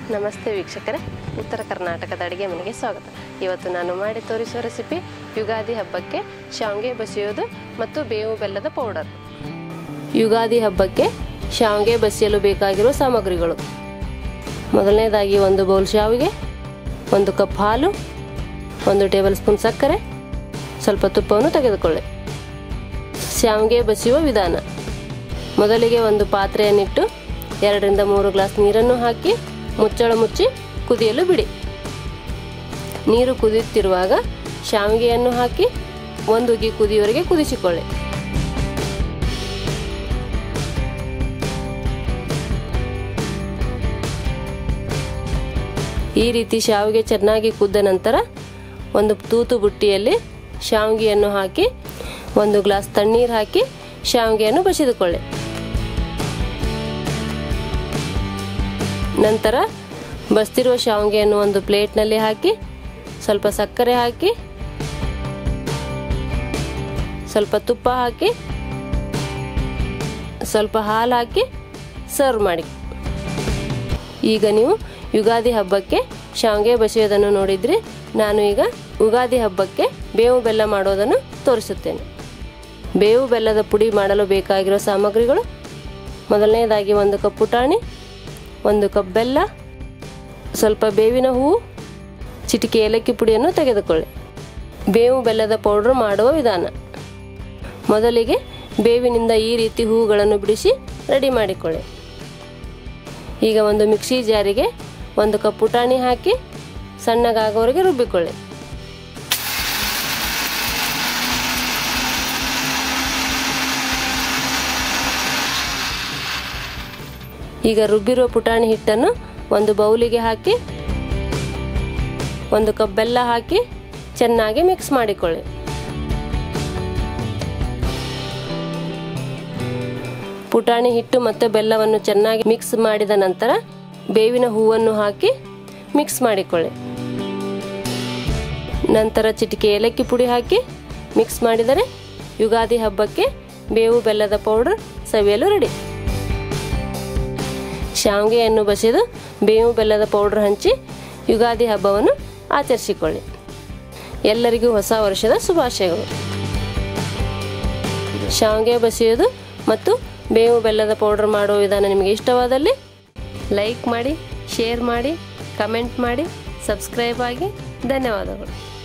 ನಮಸ್ತೆ ವೀಕ್ಷಕರೇ, ಉತ್ತರ ಕರ್ನಾಟಕದ ಅಡುಗೆ ಮನೆಗೆ ಸ್ವಾಗತ. ಇವತ್ತು ನಾನು ಮಾಡಿ ತೋರಿಸುವ ರೆಸಿಪಿ ಯುಗಾದಿ ಹಬ್ಬಕ್ಕೆ ಶಾವಿಗೆ ಬಸಿಯೋದು ಮತ್ತು ಬೇವು ಬೆಲ್ಲದ ಪೌಡರ್. ಯುಗಾದಿ ಹಬ್ಬಕ್ಕೆ ಶಾವಿಗೆ ಬಸಿಯಲು ಬೇಕಾಗಿರುವ ಸಾಮಗ್ರಿಗಳು: ಮೊದಲನೇದಾಗಿ 1 ಬೌಲ್ ಶಾವಿಗೆ, 1 ಕಪ್ ಹಾಲು, 1 ಟೇಬಲ್ ಸ್ಪೂನ್ ಸಕ್ಕರೆ, ಸ್ವಲ್ಪ ತುಪ್ಪವನ್ನು ತೆಗೆದುಕೊಳ್ಳಿ. ಶಾವಿಗೆ ಬಸಿಯುವ ವಿಧಾನ: ಮೊದಲಿಗೆ ಒಂದು ಪಾತ್ರೆಯನ್ನಿಟ್ಟು 2 ರಿಂದ 3 ಗ್ಲಾಸ್ ನೀರನ್ನು ಹಾಕಿ ಮುಚ್ಚಳ ಮುಚ್ಚಿ ಕುದಿಯಲು ಬಿಡಿ. ನೀರು ಕುದಿಯುತ್ತಿರುವಾಗ ಶಾವಿಗೆಯನ್ನು ಹಾಕಿ 1 ಉಗಿ ಕುದಿಯುವವರೆಗೆ ಕುದಿಸಿಕೊಳ್ಳಿ. ಈ ರೀತಿ ಶಾವಿಗೆ ಚೆನ್ನಾಗಿ ಕುದ್ದ ನಂತರ ಒಂದು ತೂತು ಬುಟ್ಟಿಯಲ್ಲಿ ಶಾವಿಗೆಯನ್ನು ಹಾಕಿ 1 ಗ್ಲಾಸ್ ತಣ್ಣೀರು ಹಾಕಿ ಶಾವಿಗೆಯನ್ನು ಬಸಿದುಕೊಳ್ಳಿ. ನಂತರ ಬಸ್ತಿರುವ ಶಾವಿಗೆಯನ್ನು ಒಂದು ಪ್ಲೇಟ್ನಲ್ಲಿ ಹಾಕಿ ಸ್ವಲ್ಪ ಸಕ್ಕರೆ ಹಾಕಿ ಸ್ವಲ್ಪ ತುಪ್ಪ ಹಾಕಿ ಸ್ವಲ್ಪ ಹಾಲು ಹಾಕಿ ಸರ್ವ್ ಮಾಡಿ. ಈಗ ನೀವು ಯುಗಾದಿ ಹಬ್ಬಕ್ಕೆ ಶಾವಿಗೆ ಬಸಿಯೋದನ್ನು ನೋಡಿದ್ರಿ. ನಾನು ಈಗ ಯುಗಾದಿ ಹಬ್ಬಕ್ಕೆ ಬೇವು ಬೆಲ್ಲ ಮಾಡೋದನ್ನು ತೋರಿಸುತ್ತೇನೆ. ಬೇವು ಬೆಲ್ಲದ ಪುಡಿ ಮಾಡಲು ಬೇಕಾಗಿರೋ ಸಾಮಗ್ರಿಗಳು: ಮೊದಲನೇದಾಗಿ 1 ಕಪ್ ಪುಟಾಣಿ, 1 ಕಪ್ ಬೆಲ್ಲ, ಸ್ವಲ್ಪ ಬೇವಿನ ಹೂವು, ಚಿಟಿಕೆ ಏಲಕ್ಕಿ ಪುಡಿಯನ್ನು ತೆಗೆದುಕೊಳ್ಳಿ. ಬೇವು ಬೆಲ್ಲದ ಪೌಡರ್ ಮಾಡುವ ವಿಧಾನ: ಮೊದಲಿಗೆ ಬೇವಿನಿಂದ ಈ ರೀತಿ ಹೂವುಗಳನ್ನು ಬಿಡಿಸಿ ರೆಡಿ ಮಾಡಿಕೊಳ್ಳಿ. ಈಗ ಒಂದು ಮಿಕ್ಸಿ ಜಾರಿಗೆ 1 ಕಪ್ ಪುಟಾಣಿ ಹಾಕಿ ಸಣ್ಣಗಾಗೋವರೆಗೆ ರುಬ್ಬಿಕೊಳ್ಳಿ. ಈಗ ರುಬ್ಬಿರುವ ಪುಟಾಣಿ ಹಿಟ್ಟನ್ನು ಒಂದು ಬೌಲಿಗೆ ಹಾಕಿ 1 ಕಪ್ ಬೆಲ್ಲ ಹಾಕಿ ಚೆನ್ನಾಗಿ ಮಿಕ್ಸ್ ಮಾಡಿಕೊಳ್ಳಿ. ಪುಟಾಣಿ ಹಿಟ್ಟು ಮತ್ತು ಬೆಲ್ಲವನ್ನು ಚೆನ್ನಾಗಿ ಮಿಕ್ಸ್ ಮಾಡಿದ ನಂತರ ಬೇವಿನ ಹೂವನ್ನು ಹಾಕಿ ಮಿಕ್ಸ್ ಮಾಡಿಕೊಳ್ಳಿ. ನಂತರ ಚಿಟಿಕೆ ಏಲಕ್ಕಿ ಪುಡಿ ಹಾಕಿ ಮಿಕ್ಸ್ ಮಾಡಿದರೆ ಯುಗಾದಿ ಹಬ್ಬಕ್ಕೆ ಬೇವು ಬೆಲ್ಲದ ಪೌಡರ್ ಸವಿಯಲು ರೆಡಿ. ಶಾವಿಗೆಯನ್ನು ಬಸಿದು ಬೇವು ಬೆಲ್ಲದ ಪೌಡರ್ ಹಂಚಿ ಯುಗಾದಿ ಹಬ್ಬವನ್ನು ಆಚರಿಸಿಕೊಳ್ಳಿ. ಎಲ್ಲರಿಗೂ ಹೊಸ ವರ್ಷದ ಶುಭಾಶಯಗಳು. ಶಾವಿಗೆ ಬಸಿಯೋದು ಮತ್ತು ಬೇವು ಬೆಲ್ಲದ ಪೌಡರ್ ಮಾಡುವ ವಿಧಾನ ನಿಮಗೆ ಇಷ್ಟವಾದಲ್ಲಿ ಲೈಕ್ ಮಾಡಿ, ಶೇರ್ ಮಾಡಿ, ಕಮೆಂಟ್ ಮಾಡಿ, ಸಬ್ಸ್ಕ್ರೈಬ್ ಆಗಿ. ಧನ್ಯವಾದಗಳು.